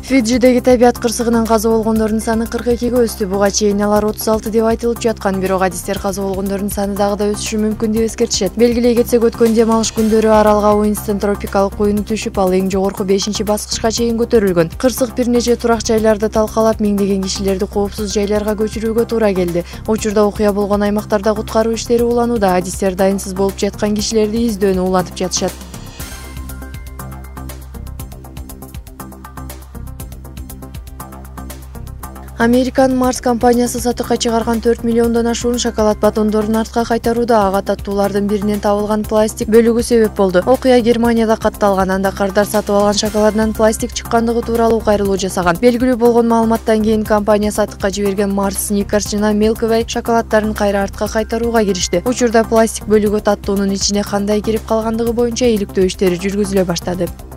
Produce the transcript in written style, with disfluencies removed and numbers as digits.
Фиджидеги табият кырсыгынан каза болгондордун саны 42-ге өстү. Буга чейин алар 36 деп айтылып жаткан, бирок адистер каза болгондордун саны дагы да өсүшү мүмкүн деп эскертишет. Белгилей кетсек, өткөн дем алыш күндөрү аралга Уинстон тропикалык куюну түшүп, ал эң жогорку 5-баскычка чейин көтөрүлгөн. Кырсык бир нече турак жайларды талкалап, миңдеген кишилерди коопсуз жайларга көчүрүүгө туура келди. Учурда окуя болгон аймактарда куткаруу иштери уланууда. Адистер дайынсыз болуп жаткан кишилерди издөөнү улантып жатышат. Американ Марс компаниясы сатыкка чыгарган 4 миллиондон ашуун шоколад батондорун артка кайтарууда. Ага таттуулардын биринен табылган пластик бөлүгү себеп болду. Окуя Германияда катталган. Анда кардар сатып алган шоколадынан пластик чыккандыгы тууралуу кайрылуу жасаган. Белгилүү болгон маалыматтан кийин компания сатыкка жиберген Марс, Snickers жана Milky Way шоколаддарын кайра артка кайтарууга киришти. Учурда пластик бөлүгү таттуунун ичине кандай кирип калгандыгы боюнча иликтөө иштери жүргүзүлө баштады.